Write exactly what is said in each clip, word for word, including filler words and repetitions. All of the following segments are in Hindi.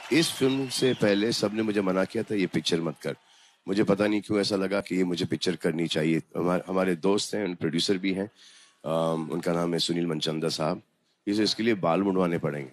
इस फिल्म से पहले सबने मुझे मना किया था ये पिक्चर मत कर। मुझे पता नहीं क्यों ऐसा लगा कि ये मुझे पिक्चर करनी चाहिए। हमारे हमारे दोस्त हैं, प्रोड्यूसर भी हैं, आम, उनका नाम है सुनील मनचंदा साहब। इसे इसके लिए बाल मुंडवाने पड़ेंगे।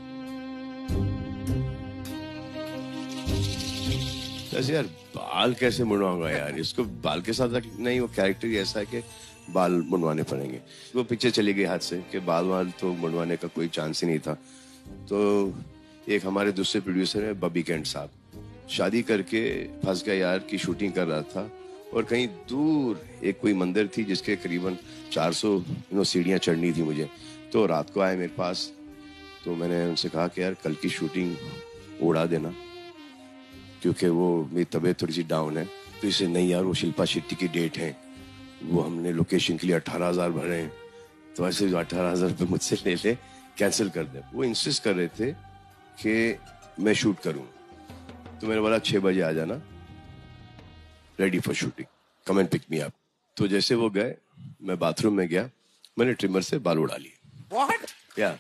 ऐसे यार बाल कैसे मुंडवाऊंगा यार, इसको बाल के साथ नहीं, वो कैरेक्टर ही ऐसा है कि बाल मुंडवाने पड़ेंगे। वो पिक्चर चली गई हाथ से कि बाल वाल तो मुंडवाने का कोई चांस ही नहीं था। तो एक हमारे दूसरे प्रोड्यूसर है बॉबी कैंट साहब, शादी करके फंस गया यार की शूटिंग कर रहा था और कहीं दूर एक कोई मंदिर थी जिसके करीबन चार सौ नो सीढ़ियाँ चढ़नी थी मुझे। तो रात को आए मेरे पास, तो मैंने उनसे कहा कि यार कल की शूटिंग उड़ा देना क्योंकि वो मेरी तबीयत थोड़ी सी डाउन है। तो इसे नहीं यार वो शिल्पा शेट्टी की डेट है, वो हमने लोकेशन के लिए अठारह हजार भरे हैं, तो ऐसे अठारह हजार रुपये मुझसे ले ले, कैंसिल कर दे। वो इंसिस्ट कर रहे थे कि मैं शूट करूं। तो मैंने बोला छह बजे आ जाना, ready for shooting, come and pick me up. तो जैसे वो गए, मैं बाथरूम में गया, मैंने ट्रिमर से बाल उड़ा लिए। What? या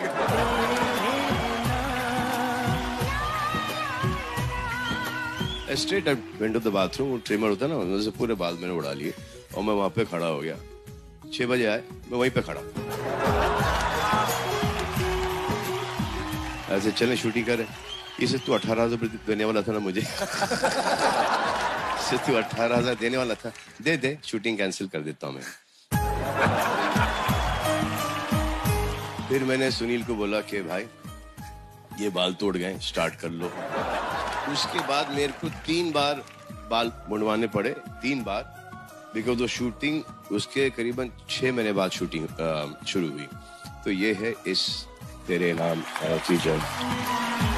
straight I went to the bathroom, वो ट्रिमर होता है ना, उनसे पूरे बाल मैंने उड़ा लिए और मैं वहां पे खड़ा हो गया। छह बजे आए, मैं वहीं पे खड़ा, ऐसे चले शूटिंग करें। इसे तू अठारह हजार देने वाला था ना मुझे इसे तू अठारह हजार देने वाला था, दे दे, शूटिंग कैंसिल कर देता हूँ मैं। फिर मैंने सुनील को बोला कि भाई ये बाल तोड़ गए, स्टार्ट कर लो। उसके बाद मेरे को तीन बार बाल मुंडवाने पड़े, तीन बार, बिकॉज वो शूटिंग उसके करीबन छह महीने बाद शूटिंग शुरू हुई। तो ये है इस तेरे नाम फीचर।